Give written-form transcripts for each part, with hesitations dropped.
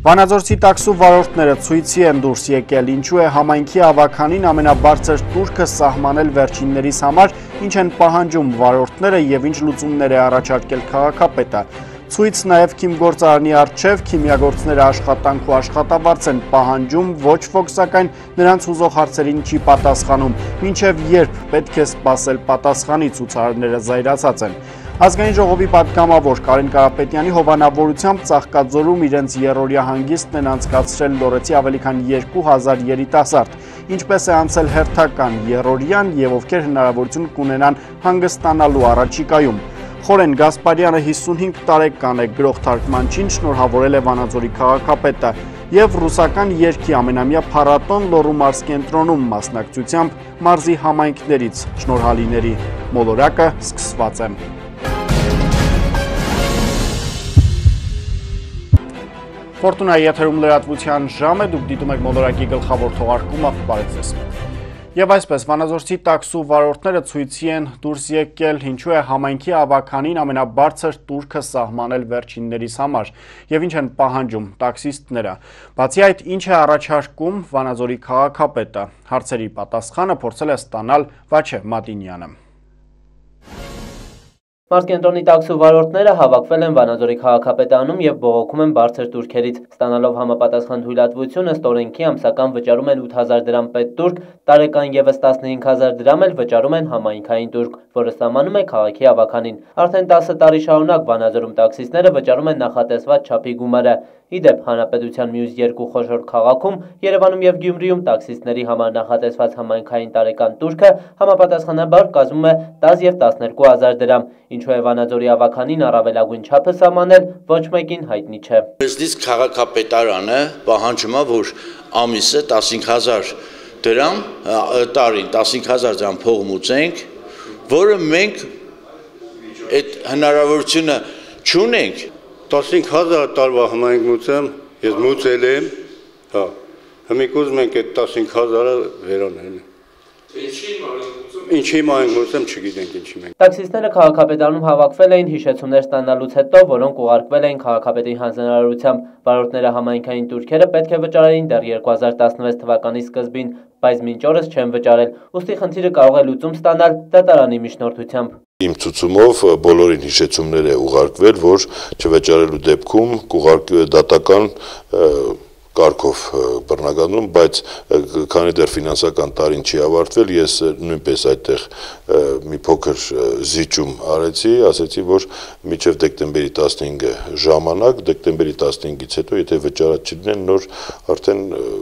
Վանաձորցի տաքսու վարորդները ցույցի են դուրս եկել, ինչու է համայնքի ավականին ամենաբարձր տուրքը սահմանել վերջիններիս համար, ինչ են պահանջում վարորդները եւ ինչ լուծումներ է առաջարկել քաղաքապետը։ Ցույց նաեւ քիմգործարանի առջև քիմիագործները աշխատանք ու աշխատավարձ են պահանջում, ոչ ոք սակայն նրանց հուզող հարցերին չի պատասխանում, մինչեւ երբ պետք է սպասել պատասխանի, ցուցարարները զայրացած են։ Ազգային ժողովի պատգամավոր Կարեն Կարապետյանի հովանավորությամբ Ծաղկաձորում իրենց երրորդյա հանգիստն են անցկացրել լորեցի ավելի քան 2000 երիտասարդ, ինչպես է անցել հերթական երրորդյան եւ ովքեր հնարավորություն կունենան հանգստանալու առաջիկայում։ Խորեն Գասպարյանը 55 տարեկան է, գրող թարգմանչին շնորհավորել է Վանաձորի քաղաքապետը եւ ռուսական երգի ամենամյա փառատոն Լոռու մարզկենտրոնում մասնակցությամբ մարզի համայնքներից շնորհալիների մոլորակը սկսված է։ Ֆորտունայի եթերում լրատվության ժամ է, դուք դիտում եք մոլորակի գլխավոր թողարկումը, բարև ձեզ։ Եվ այսպես, Վանաձորցի տաքսու վարորդները ցույցի են դուրս եկել, ինչու է համայնքի ավականին ամենաբարձր տուրքը սահմանել վերջիններիս համար եւ ինչ են պահանջում տաքսիստները։ Բացի այդ, ինչ է առաջարկում Վանաձորի քաղաքապետը։ Հարցերի պատասխանը փորձել է ստանալ Վաչե Մատինյանը։ Մարզկենտրոնի տաքսու վարորդները հավաքվել են Վանաձորի քաղաքապետարանում եւ բողոքում են բարձր տուրքերից։ Ստանալով համապատասխան թույլատվություն ըստ օրենքի ամսական վճարում են 8000 դրամ պետտուրք, տարեկան եւս 15000 դրամ էլ վճարում են համայնքային տուրք, որը սահմանում է քաղաքի ավականին։ Արդեն 10 տարի շարունակ Վանաձորում տաքսիստները վճարում են նախատեսված չափի գումարը։ Իդեպ հանրապետության մյուս երկու խոշոր քաղաքում, Երևանում եւ Գյումրիում տաքսիստների համար նախատեսված համայնքային տարեկան տուրքը համապատասխանաբար կազմում է 10 եւ 12000 դրամ, ինչու է Վանաձորի ավականին առավելագույն չափը սահմանել, ոչ մեկին հայտնի չէ։ Մեզնից քաղաքապետարանը պահանջում է, որ ամիսը 15000 դրամ, տարին 15000 դրամ փող մուծենք, որը մենք այդ հնարավորությունը չունենք։ 15000 տարվա համայնք մուծեմ, ես մուծել եմ, հա, հիմիկ ուզում ենք այդ 15000-ը վերանել։ Ինչի մենք մուծեմ, չգիտենք ինչի մենք։ Տաքսիստները քաղաքապետարանում հավաքվել էին հիշեցումներ ստանալուց հետո, որոնք ուղարկվել էին քաղաքապետի հանձնարարությամբ։ Վարորդները համայնքային տուրքերը պետք է վճարեին դեռ 2016 թվականի սկզբին, բայց մինչ օրս չեն վճարել։ Ուստի խնդիրը կարող է լուծում ստանալ դատարանի միջնորդությամբ։ Իմ ցուցումով բոլորին հիշեցումներ է ուղարկվել, որ չվճարելու դեպքում կուղարկվի դատական կարգով բռնականում, բայց քանի դեռ ֆինանսական տարին չի ավարտվել, ես նույնպես այդտեղ մի փոքր զիջում արեցի, ասեցի, որ մինչև դեկտեմբերի 15-ը ժամանակ, դեկտեմբերի 15-ից հետո, եթե վճարած չլինեն, նոր արդեն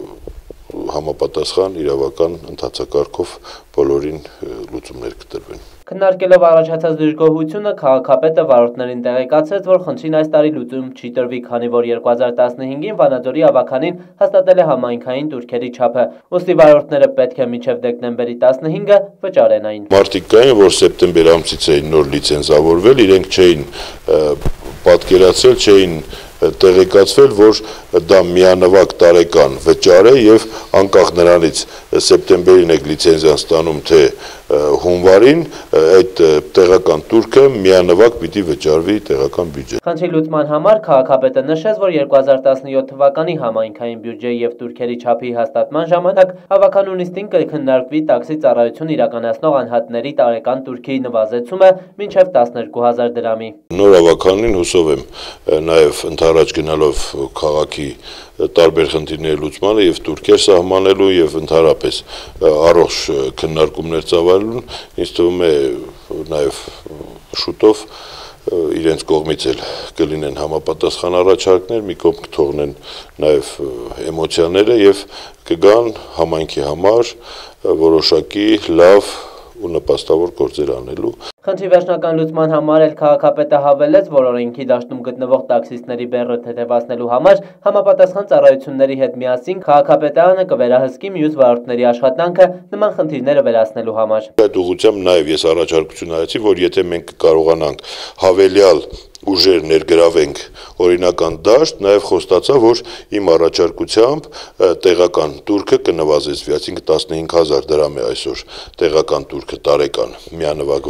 համապատասխան իրավական ընթացակարգով բոլորին լուծումներ կտրվեն։ Քննարկելով առաջացած դժգոհությունը, քաղաքապետը վարորդներին տեղեկացրեց, որ խնդրին այս տարի լուծում չի տրվի, քանի որ 2015-ին Վանաձորի ավականին հաստատել է համայնքային տուրքերի չափը, ուստի վարորդները պետք է մինչև դեկտեմբերի 15-ը վճարեն այն։ Մարդիկ կային, որ սեպտեմբեր ամսից էին նոր լիցենզավորվել, իրենք չէին պատկերացրել, չէին տեղեկացվել, որ դա միանվագ տարեկան վճար է եւ անկախ նրանից սեպտեմբերին եք լիցենզիան ստանում թե հունվարին, այդ տեղական տուրքը միանվագ պիտի վճարվի տեղական բյուջե։ Խնդրի լուծման համար քաղաքապետը նշեց, որ 2017 թվականի համայնքային բյուջեի եւ տուրքերի չափի հաստատման ժամանակ ավականու նիստին կքննարկվի տաքսի ծառայություն իրականացնող անհատների տարեկան տուրքի նվազեցումը մինչեւ 12000 դրամի։ Նոր ավականին հուսով եմ նաեւ ընդառաջ գնալով քաղաքի տարբեր խնդիրների լուծմանը եւ տուրքեր սահմանելու եւ ընդհանրապես առողջ քննարկումներ ծավալելուն, ինձ թվում է նաեւ շուտով իրենց կողմից էլ կլինեն համապատասխան առաջարկներ, մի կողմ կթողնեն նաեւ էմոցիաները եւ կգան համայնքի համար որոշակի լավ ու նպաստավոր գործեր անելու։ Խնդրի վերջնական լուծման համար էլ քաղաքապետը հավելեց, որ օրենքի դաշտում գտնվող տաքսիստների բեռը թեթևացնելու համար համապատասխան ծառայությունների հետ միասին քաղաքապետարանը կվերահսկի մյուս վարորդների աշխատանքը նման խնդիրները վերացնելու համար։ Այդ ուղղությամբ նաև ես առաջարկություն արեցի, որ եթե մենք կարողանանք հավելյալ ուժեր ներգրավենք օրինական դաշտ, նաև խոստացա, որ իմ առաջարկությամբ տեղական տուրքը կնվազեցվի, այսինքն 15000 դրամ է այսօր տեղական տուրքը տարեկան միանվագ վճար է,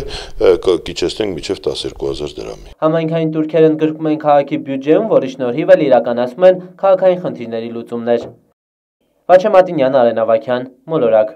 կիչեցնենք մինչև 12,000 դրամի։ Համայնքային տուրքեր ընդգրկում են քաղաքի բյուջեում, որի շնորհիվ էլ իրականացում են քաղաքային խնդիրների լուծումներ։ Վաչե Մատինյան, Արեն Ավագյան, Մոլորակ։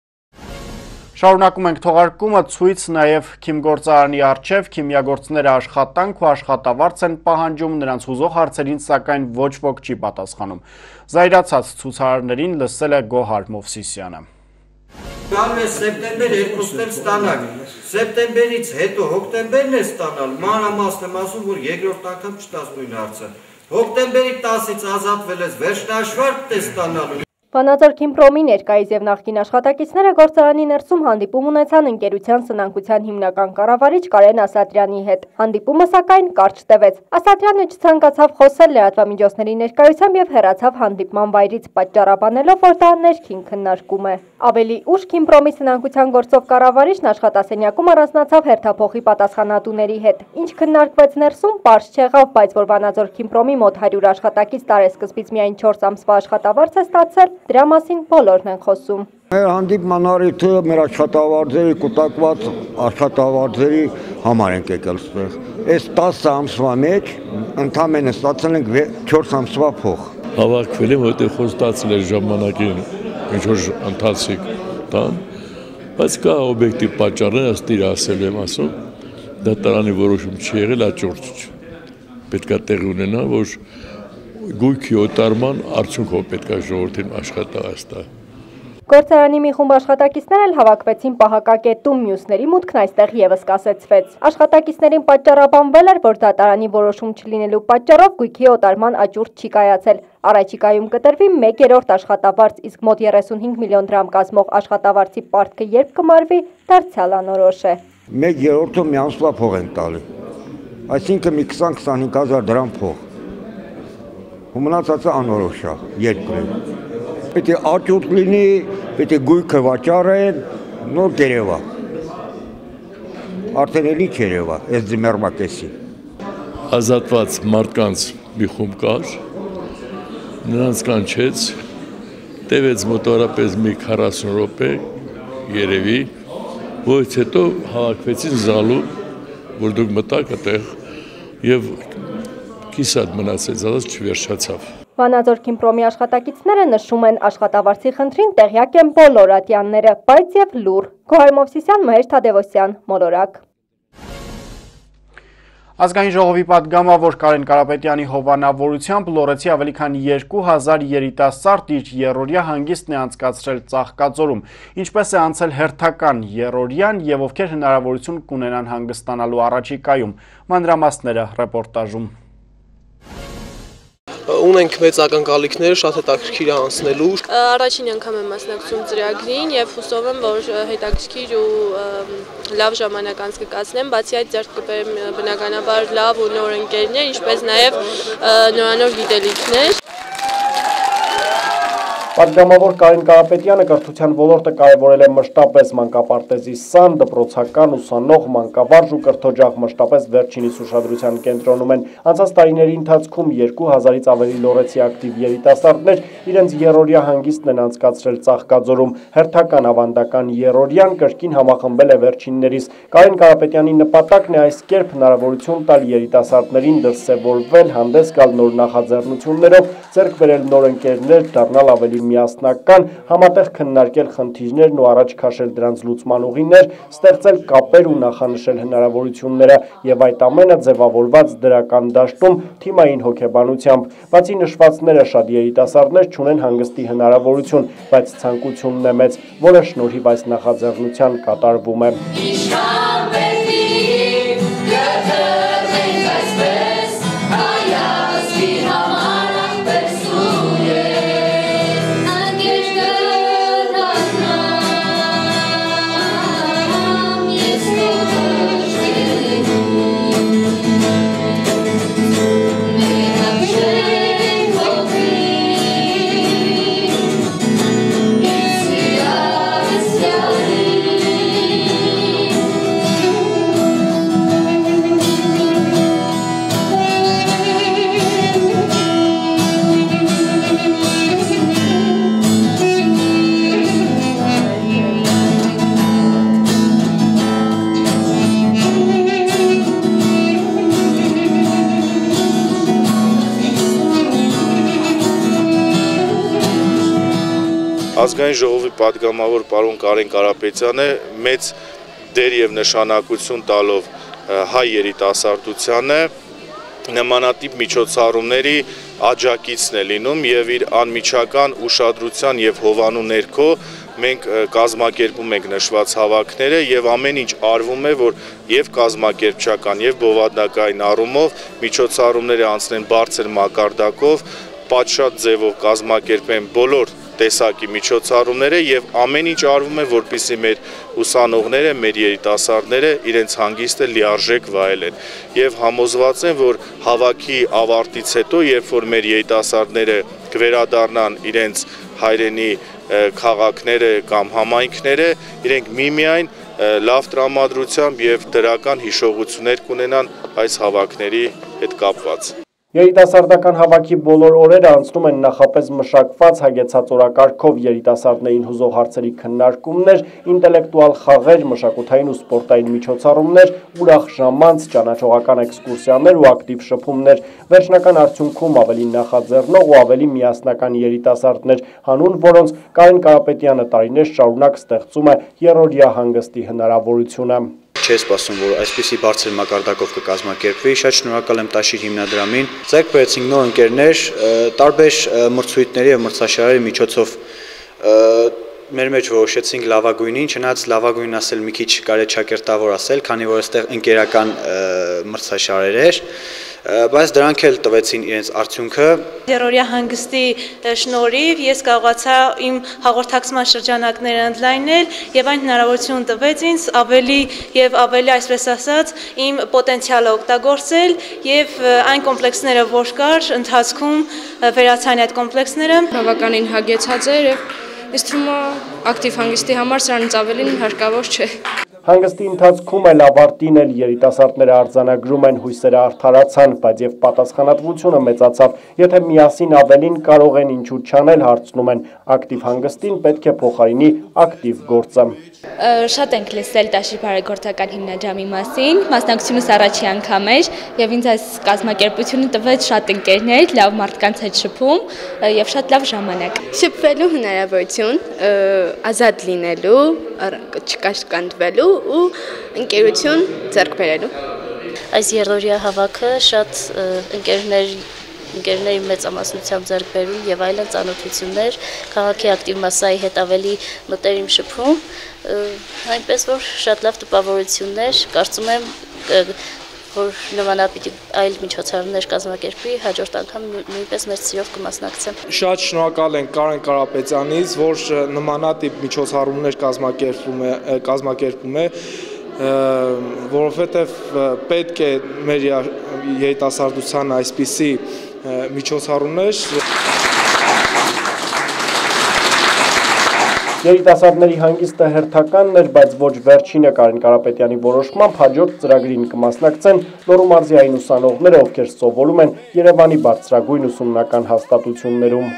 Շարունակում ենք թողարկումը, ցույց նաև քիմգործարանի առջև քիմիագործները աշխատանք ու աշխատավարձ են պահանջում, նրանց հուզող հարցերին սակայն ոչ ոք չի պատասխանում։ Զայրացած ցուցարարներին լսել է Գոհար Մովսիսյանը։ Գալու է սեպտեմբեր 2-ն էլ ստանալ, սեպտեմբերից հետո հոկտեմբերն է ստանալ, մանրամասն եմ ասում, որ երկրորդ անգամ չտաս նույն հարցը, հոկտեմբերի 10-ից ազատվել ես վերջնաշվարդ է ստանալու։ Վանաձոր քիմպրոմի ներկայիս եւ նախկին աշխատակիցները գործարանի ներսում հանդիպում ունեցան ընկերության սնանկության հիմնական կառավարիչ Կարեն Ասատրյանի հետ։ Հանդիպումը սակայն կարճ տևեց։ Ասատրյանը չցանկացավ խոսել լրատվամիջոցների ներկայությամբ եւ հեռացավ հանդիպման վայրից, պատճառաբանելով, որ դա ներքին քննարկում է։ Ավելի ուշ քիմպրոմի սնանկության գործով կառավարիչն աշխատասենյակում առանձնացավ հերթափոխի պատասխանատուների հետ։ Ինչ քննարկվեց ներսում, պարզ չեղավ, բայց որ Վանաձոր քիմպրոմի մոտ 100 աշխատակից տարեսկզբից միայն 4 ամսվա աշխատավարձ է ստացել, դրա մասին բոլորն են խոսում։ Մեր հանդիպման առիթը մեր աշխատավարձերի կուտակված աշխատավարձերի համար ենք եկել ստեղ։ Այս 10 ամսվա մեջ ընդամենը ստացել ենք 4 ամսվա փող։ Հավաքվել եմ, որտեղ խոստացել էր ժամանակին ինչ-որ ընթացիկ տան, բայց կա օբյեկտիվ պատճառներ, ըստ իր ասելու եմ ասում, դատարանի որոշում չի եղել, աճորդ պետք է տեղի ունենա, որ գույքի օտարման արդյունքով պետք է ժողովրդին աշխատավարձ տա։ Գործարանի մի խումբ աշխատակիցներ էլ հավաքվեցին պահակակետում, մյուսների մուտքն այստեղ եւս կասեցվեց։ Աշխատակիցներին պատճառաբանվել էր, որ դատարանի որոշում չլինելու պատճառով գույքի օտարման աճուրդ չի կայացել։ Առաջիկայում կտրվի 1/3 աշխատավարձ, իսկ մոտ 35 միլիոն դրամ կազմող աշխատավարձի պարտքը երբ կմարվի, դարձյալ անորոշ է։ 1/3-ը մի ամսվա փող են տալի։ Այսինքն մի 20-25 հազար դրամ փող։ Ու մնացածը անորոշ է երկրում։ Պետք է աճուրդ լինի, պետք է գույքը վաճառեն, նոր կերևա։ Արդեն էլի կերևա, այս ձմեռմակեսի։ Ազատված մարդկանց մի խումբ կար, նրանց կանչեց, տևեց մոտավորապես մի 40 րոպե, երևի, որից հետո հավաքվեցին զալում, որ դուք մտաք այդտեղ եւ կիսատ մնացեց, ասած չվերջացավ։ Վանաձոր քիմպրոմի աշխատակիցները նշում են աշխատավարձի խնդրին տեղյակ են բոլոր ատյանները, բայց եւ լուր։ Գոհար Մովսիսյան, Մհեր Թադևոսյան, Մոլորակ։ Ազգային ժողովի պատգամավոր Կարեն Կարապետյանի հովանավորությամբ Լոռեցի ավելի քան 2000 երիտասարդ իր երրորդյա հանգիստն է անցկացրել Ծաղկաձորում։ Ինչպես է անցել հերթական երրորդյան եւ ովքեր հնարավորություն կունենան հանգստանալու առաջիկայում։ Մանրամասները ռեպորտաժում։ Ունենք մեծ ակնկալիքներ, շատ հետաքրքիր է անցնելու։ Առաջին անգամ եմ մասնակցում ծրագրին եւ հուսով եմ, որ հետաքրքիր ու լավ ժամանակ անցկացնեմ, բացի այդ ձեռք կբերեմ բնականաբար լավ ու նոր ընկերներ, ինչպես նաեւ նորանոր գիտելիքներ։ Պատգամավոր Կարեն Կարապետյանը կրթության ոլորտը կարևորել է մշտապես մանկապարտեզի սան, դպրոցական, ուսանող, մանկավարժ ու կրթօջախ մշտապես վերջինիս ուշադրության կենտրոնում են։ Անցած տարիների ընթացքում 2000-ից ավելի լոռեցի ակտիվ երիտասարդներ իրենց երրորդյա հանգիստն են անցկացրել Ծաղկաձորում։ Հերթական ավանդական երրորդյան կրկին համախմբել է վերջիններիս։ Կարեն Կարապետյանի նպատակն է այս կերպ հնարավորություն տալ երիտասարդներին դրսևորվել, հանդես գալ նոր նախաձեռնություններով, ձեռք բերել նոր ընկերներ, դառնալ ավելի միասնական, համատեղ քննարկել խնդիրներն ու առաջ քաշել դրանց լուծման ուղիներ, ստեղծել կապեր ու նախանշել հնարավորությունները եւ այդ ամենը ձևավորված դրական դաշտում թիմային հոգեբանությամբ։ Բացի նշվածները շատ երիտասարդներ չունեն հանգստի հնարավորություն, բայց ցանկությունն է մեծ, որը շնորհիվ այս նախաձեռնության կատարվում է։ ազգային ժողովի պատգամավոր պարոն Կարեն Կարապետյանը մեծ դեր եւ նշանակություն տալով հայ երիտասարդությանը նմանատիպ միջոցառումների աջակիցն է լինում եւ իր անմիջական ուշադրության եւ հովանու ներքո մենք կազմակերպում ենք նշված հավաքները եւ ամեն ինչ արվում է, որ եւ կազմակերպչական եւ բովանդակային առումով միջոցառումները անցնեն բարձր մակարդակով, պատշաճ ձևով կազմակերպեն բոլոր տեսակի միջոցառումները եւ ամեն ինչ արվում է, որպեսզի մեր ուսանողները, մեր երիտասարդները իրենց հանգիստը լիարժեք վայելեն եւ համոզված եմ, որ հավաքի ավարտից հետո, երբ որ մեր երիտասարդները կվերադառնան իրենց հայրենի քաղաքները կամ համայնքները, իրենք միմիայն լավ տրամադրությամբ եւ դրական հիշողություններ կունենան այս հավաքների հետ կապված։ Երիտասարդական հավաքի բոլոր օրերը անցնում են նախապես մշակված հագեցած օրակարգով երիտասարդներին հուզող հարցերի քննարկումներ, ինտելեկտուալ խաղեր, մշակութային ու սպորտային միջոցառումներ, ուրախ ժամանց, ճանաչողական էքսկուրսիաներ ու ակտիվ շփումներ, վերջնական արդյունքում ավելի նախաձեռնող ու ավելի միասնական երիտասարդներ, հանուն որոնց Կարեն Կարապետյանը տարիներ շարունակ ստեղծում է երրորդյա հանգստի հնարավորությունը։ Չես սպասում, որ այսպիսի բարձր մակարդակով կկազմակերպվի, շատ շնորհակալ եմ Տաշիր հիմնադրամին։ Ձեռք բերեցինք նոր ընկերներ, տարբեր մրցույթների եւ մրցաշարերի միջոցով մեր մեջ որոշեցինք լավագույնին, չնայած լավագույնն ասել մի քիչ կարելի ճակերտավոր ասել, քանի որ այստեղ ընկերական մրցաշարեր էր, բայց դրանք էլ տվեցին իրենց արդյունքը։ Երրորդյա հանգստի շնորհիվ ես կարողացա իմ հաղորդակցման շրջանակները ընդլայնել եւ այն հնարավորություն տվեց ինձ ավելի եւ ավելի, այսպես ասած, իմ պոտենցիալը օգտագործել եւ այն կոմպլեքսները, որ կար, ընթացքում վերացան այդ կոմպլեքսները։ Բավականին հագեցած էր եւ ինձ թվում է ակտիվ հանգստի համար սրանից ավելին հարկավոր չէ։ Հանգստի ընթացքում էլ ավարտին էլ երիտասարդները արձանագրում են հույսերը արդարացան, բայց եւ պատասխանատվությունը մեծացավ, եթե միասին ավելին կարող են ինչու չանել, հարցնում են ակտիվ հանգստին պետք է փոխարինի ակտիվ գործը։ Շատ ենք լսել Տաշիր բարեգործական հիմնադրամի մասին, մասնակցությունս առաջի անգամ էր եւ ինձ այս կազմակերպությունը տվեց շատ ընկերներ, լավ մարդկանց հետ շփում եւ շատ լավ ժամանակ։ Շփվելու հնարավորություն, ազատ լինելու, չկաշկանդվելու ու ընկերություն ձեռք բերելու։ Այս երրորդյա հավաքը շատ ընկերների մեծամասնությամբ ձեռք բերում եւ այլն ծանոթություններ, քաղաքի ակտիվ մասսայի հետ ավելի մտերիմ շփում, այնպես որ շատ լավ տպավորություններ, կարծում եմ որ նմանապիտի այլ միջոցառումներ կազմակերպի, հաջորդ անգամ նույնպես մեծ սիրով կմասնակցեմ։ Շատ շնորհակալ ենք Կարեն Կարապետյանից, որ նմանատիպ միջոցառումներ կազմակերպում է, որովհետև պետք է մեր երիտասարդության այսպիսի միջոցառումներ։ Երիտասարդների հանգիստը հերթականն էր, բայց ոչ վերջինը Կարեն Կարապետյանի որոշմամբ հաջորդ ծրագրին կմասնակցեն Լոռու մարզի այն ուսանողները, ովքեր սովորում են Երևանի բարձրագույն ուսումնական հաստատություններում։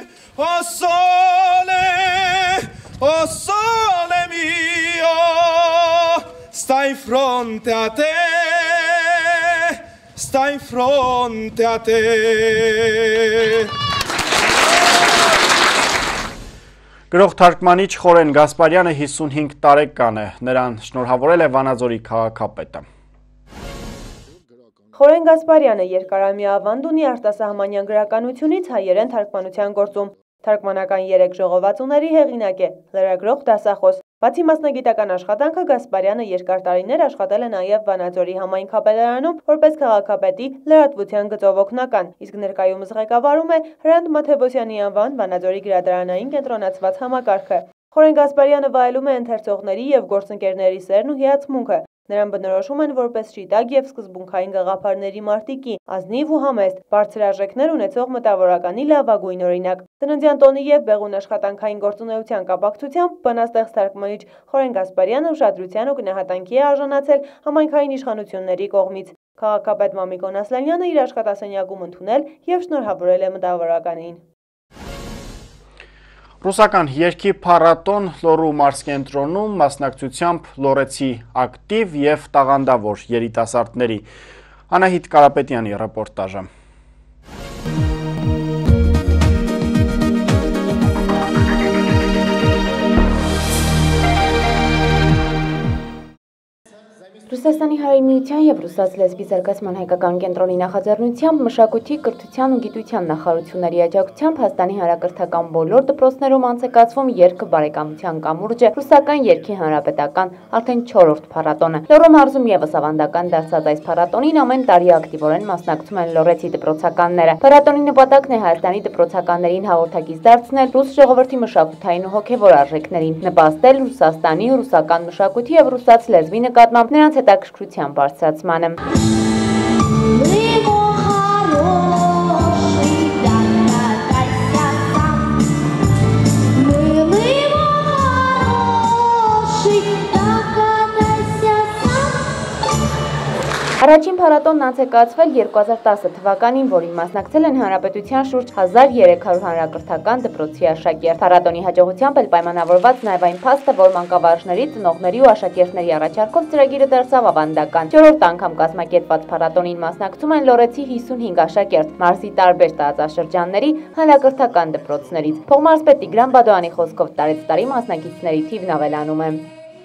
Գրող թարգմանիչ Խորեն Գասպարյանը 55 տարեկան է, նրան շնորհավորել է Վանաձորի քաղաքապետը։ Խորեն Գասպարյանը երկարամյա ավանդ ունի արտասահմանյան գրականությունից հայերեն թարգմանության գործում, թարգմանական 3 ժողովածուների հեղինակ է, լրագրող, դասախոս։ Բացի մասնագիտական աշխատանքը Գասպարյանը երկար տարիներ աշխատել է նաև Վանաձորի համայնքապետարանում որպես քաղաքապետի լրատվության գծով օգնական, իսկ ներկայումս ղեկավարում է Հրանտ Մաթևոսյանի անվան Վանաձորի գրադարանային կենտրոնացված համակարգը։ Խորեն Գասպարյանը վայելում է ընթերցողների եւ գործընկերների սերն ու հիացմունքը։ Նրան բնորոշում են որպես շիտակ եւ սկզբունքային գաղափարների մարտիկի, ազնիվ ու համեստ, բարձր արժեքներ ունեցող մտավորականի լավագույն օրինակ։ Ծննդյան տոնի եւ բեղուն աշխատանքային գործունեության կապակցությամբ բանաստեղծ թարգմանիչ Խորեն Գասպարյանը ուշադրության ու գնահատանքի է արժանացել համայնքային իշխանությունների կողմից։ Քաղաքապետ Մամիկոն Ասլանյանը իր աշխատասենյակում ընդունել եւ շնորհավորել է մտավորականին։ Ռուսական երգի փառատոն Լոռու մարզկենտրոնում մասնակցությամբ լոռեցի ակտիվ եւ տաղանդավոր երիտասարդների։ Անահիտ Կարապետյանի ռեպորտաժը։ Ռուսաստանի Հանրապետության եւ Ռուսաց լեզվի զարգացման հայկական կենտրոնի նախաձեռնությամբ մշակույթի, կրթության ու գիտության նախարարությունների աջակցությամբ Հայաստանի հանրակրթական բոլոր դպրոցներում անցկացվում երգ բարեկամության կամուրջը ռուսական երգի հանրապետական արդեն 4-րդ փառատոնը։ Լոռու մարզում եւս ավանդական դարձած այս փառատոնին ամեն տարի ակտիվորեն մասնակցում են լոռեցի դպրոցականները։ Փառատոնի նպատակն է Հայաստանի դպրոցականներին հաղորդակից դարձնել ռուս ժողովրդի մշակութային ու հոգեվոր արժեքներին, նպաստել Ռուսաստանի ու ռուսական մշակույթի եւ ռուսաց լեզվի նկատմամբ նրանց հետաքրքրության բարձրացմանը։ Առաջին փառատոնն անցկացվել 2010 թվականին, որին մասնակցել են հանրապետության շուրջ 1300 հանրակրթական դպրոցի աշակերտ։ Փառատոնի հաջողությամբ էլ պայմանավորված նաև այն փաստը, որ մանկավարժների, ծնողների ու աշակերտների առաջարկով ծրագիրը դարձավ ավանդական։ 4-րդ անգամ կազմակերպված փառատոնին մասնակցում են լոռեցի 55 աշակերտ մարզի տարբեր տարածաշրջանների հանրակրթական դպրոցներից։ Փոխմարզպետ Տիգրան Բադոյանի խոսքով տարեցտարի մասնակիցների թիվն ավելանում է։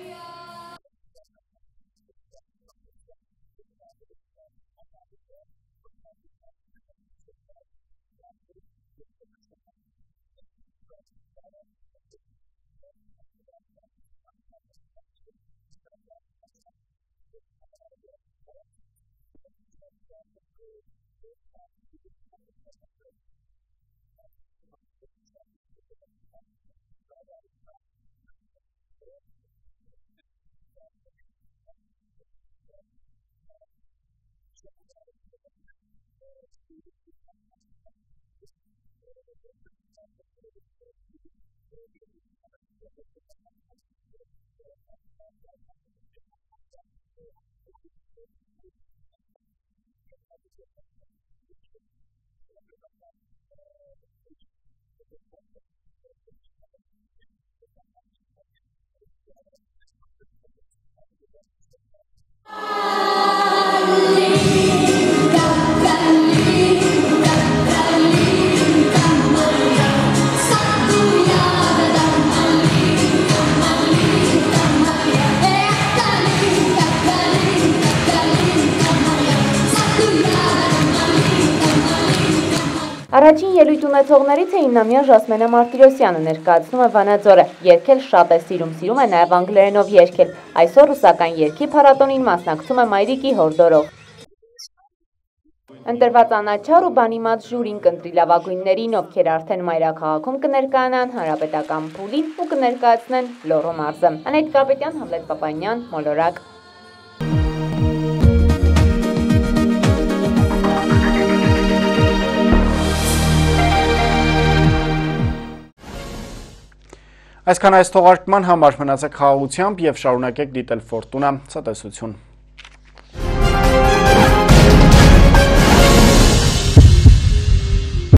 Առաջին ելույթ ունեցողներից է 9-ամյա Ժասմենա Մարտիրոսյանը, ներկայացնում է Վանաձորը, երգել շատ է սիրում է նաև անգլերենով երգել, այսօր ռուսական երգի փառատոնին մասնակցում է մայրիկի հորդորով։ Ընտրված անաչառ ու բանիմաց ժյուրին կընտրի լավագույններին, ովքեր արդեն մայրաքաղաքում կներկայանան հանրապետական փուլին ու կներկայացնեն Լոռու մարզը։ Անետ Կարպետյան, Համլետ Պապանյան, Մոլորակ։ Այսքան այս թողարկման համար մնացեք խաղաղությամբ և շարունակեք դիտել Ֆորտունա, ցտեսություն։